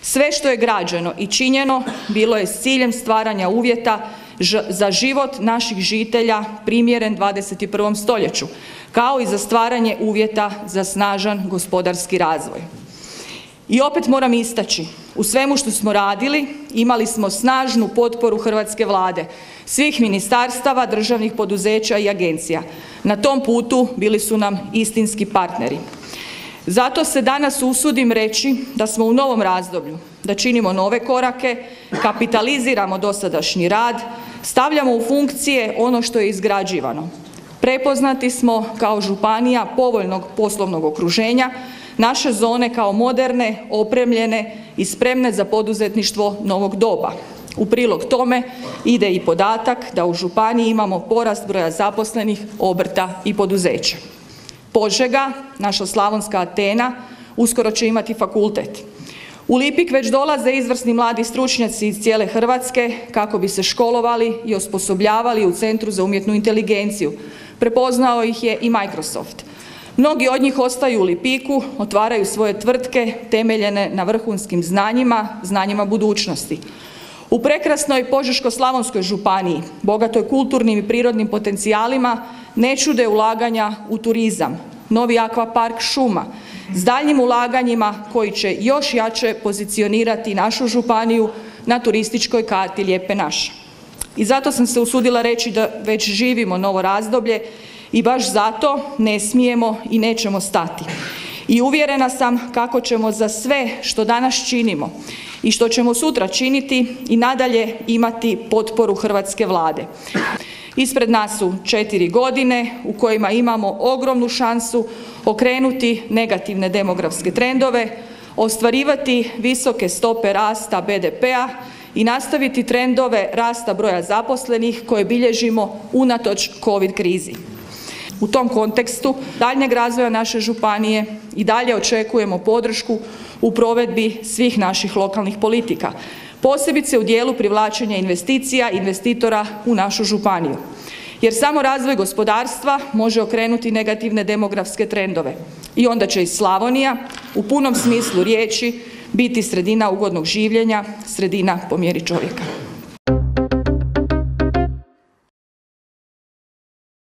Sve što je građeno i činjeno bilo je s ciljem stvaranja uvjeta za život naših žitelja primjeren 21. stoljeću, kao i za stvaranje uvjeta za snažan gospodarski razvoj. I opet moram istaći, u svemu što smo radili imali smo snažnu potporu hrvatske Vlade, svih ministarstava, državnih poduzeća i agencija. Na tom putu bili su nam istinski partneri. Zato se danas usudim reći da smo u novom razdoblju, da činimo nove korake, kapitaliziramo dosadašnji rad, stavljamo u funkcije ono što je izgrađivano. Prepoznati smo kao županija povoljnog poslovnog okruženja, naše zone kao moderne, opremljene i spremne za poduzetništvo novog doba. U prilog tome ide i podatak da u županiji imamo porast broja zaposlenih, obrta i poduzeća. Požega, naša slavonska Atena, uskoro će imati fakultet. U Lipik već dolaze izvrsni mladi stručnjaci iz cijele Hrvatske kako bi se školovali i osposobljavali u Centru za umjetnu inteligenciju. Prepoznao ih je i Microsoft. Mnogi od njih ostaju u Lipiku, otvaraju svoje tvrtke temeljene na vrhunskim znanjima budućnosti. U prekrasnoj Požeško-slavonskoj županiji, bogatoj kulturnim i prirodnim potencijalima, ne čude ulaganja u turizam, novi akvapark šuma, s daljnjim ulaganjima koji će još jače pozicionirati našu županiju na turističkoj karti Lijepe naše. I zato sam se usudila reći da već živimo novo razdoblje i baš zato ne smijemo i nećemo stati. I uvjerena sam kako ćemo za sve što danas činimo i što ćemo sutra činiti i nadalje imati potporu hrvatske Vlade. Ispred nas su 4 godine u kojima imamo ogromnu šansu okrenuti negativne demografske trendove, ostvarivati visoke stope rasta BDP-a i nastaviti trendove rasta broja zaposlenih koje bilježimo unatoč COVID krizi. U tom kontekstu daljnjeg razvoja naše županije i dalje očekujemo podršku u provedbi svih naših lokalnih politika, posebice u dijelu privlačenja investicija i investitora u našu županiju. Jer samo razvoj gospodarstva može okrenuti negativne demografske trendove i onda će i Slavonija u punom smislu riječi biti sredina ugodnog življenja, sredina po mjeri čovjeka.